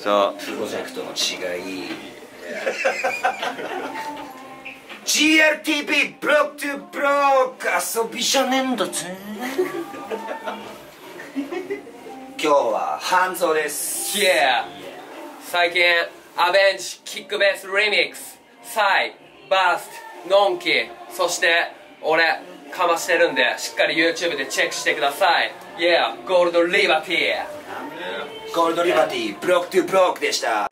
そうプロジェクトの違いGRTP ブロックトゥブロック遊びじゃねえんだぜ今日は半蔵です。 Yeah 最近アベンジキックベースリミックスサイバーストノンキそして俺かましてるんでしっかり YouTube でチェックしてください。 Yeah ゴールドリバティゴールドリバティブロックトゥブロックでした。